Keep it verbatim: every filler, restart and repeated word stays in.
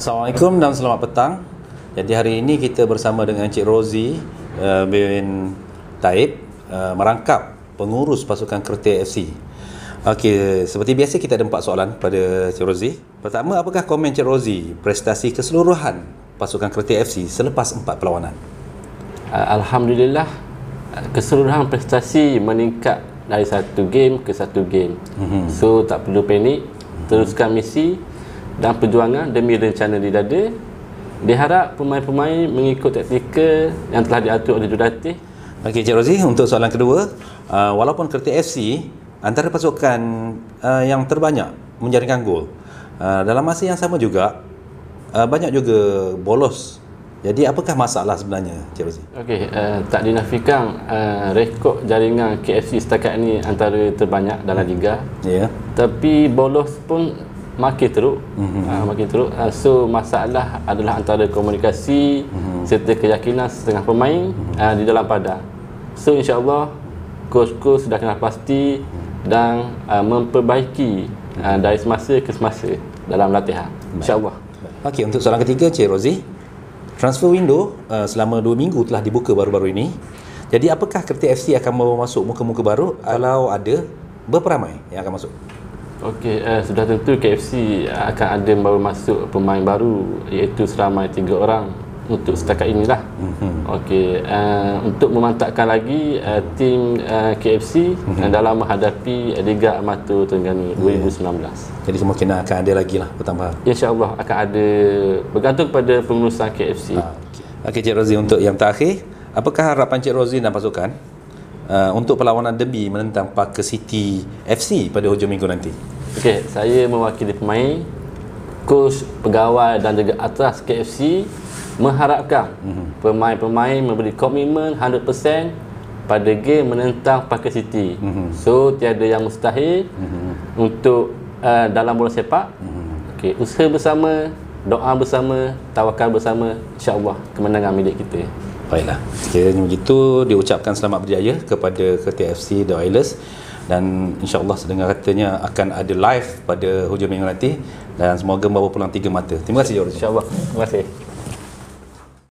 Assalamualaikum dan selamat petang. Jadi hari ini kita bersama dengan Encik Rozi uh, bin Taib, uh, merangkap pengurus pasukan Kerteh F C. Okey, seperti biasa kita ada empat soalan pada Encik Rozi. Pertama, apakah komen Encik Rozi prestasi keseluruhan pasukan Kerteh F C selepas empat perlawanan? Alhamdulillah, keseluruhan prestasi meningkat dari satu game ke satu game. Mm-hmm. So tak perlu panik, teruskan misi dan perjuangan demi rencana di dada. Diharap pemain-pemain mengikut taktikal yang telah diatur oleh jurulatih. Okey, Encik Rozi, untuk soalan kedua, uh, walaupun Kerteh F C antara pasukan uh, yang terbanyak menjaringkan gol, uh, dalam masa yang sama juga uh, banyak juga bolos. Jadi apakah masalah sebenarnya, Encik Rozi? Okey, uh, tak dinafikan uh, rekod jaringan K F C setakat ini antara terbanyak dalam liga. Ya. Yeah. Tapi bolos pun makin teruk, mm-hmm. uh, makin teruk. Uh, so masalah adalah antara komunikasi mm-hmm. serta keyakinan setengah pemain mm-hmm. uh, di dalam padang. So insya-Allah coach-coach sudah kenal pasti dan uh, memperbaiki uh, dari semasa ke semasa dalam latihan. Insya-Allah. Okey, untuk soalan ketiga, Encik Rozi, transfer window uh, selama dua minggu telah dibuka baru-baru ini. Jadi apakah Kerteh F C akan membawa masuk muka-muka baru? Kalau ada, berapa ramai yang akan masuk? Okey, uh, sudah tentu K F C akan ada membawa masuk pemain baru, iaitu seramai tiga orang untuk setakat inilah. Mm-hmm. Okey, uh, untuk memantapkan lagi uh, tim uh, K F C mm-hmm. dalam menghadapi Liga Amatur Terengganu dua ribu sembilan belas. Yeah. Jadi kemungkinan akan ada lagi lah pertambahan. InsyaAllah akan ada, bergantung pada pengurusan K F C. Ah, Okey, okay, Cik Rozi, untuk yang terakhir, apakah harapan Cik Rozi dan pasukan uh, untuk perlawanan derby menentang Paka City F C pada hujung minggu nanti? Okey, saya mewakili pemain, coach, pegawai dan juga atas K F C mengharapkan mm-hmm. pemain-pemain memberi komitmen seratus peratus pada game menentang Paka City. Mm-hmm. So tiada yang mustahil mm-hmm. untuk uh, dalam bola sepak. Mm-hmm. Okey, usaha bersama, doa bersama, tawakal bersama, insya-Allah kemenangan milik kita. Baiklah, sekiranya begitu, diucapkan selamat berjaya kepada Kerteh F C The Wireless, dan insya-Allah sedengar katanya akan ada live pada hujung minggu nanti, dan semoga membawa pulang tiga mata. Terima kasih, George. Insya-Allah. Terima kasih.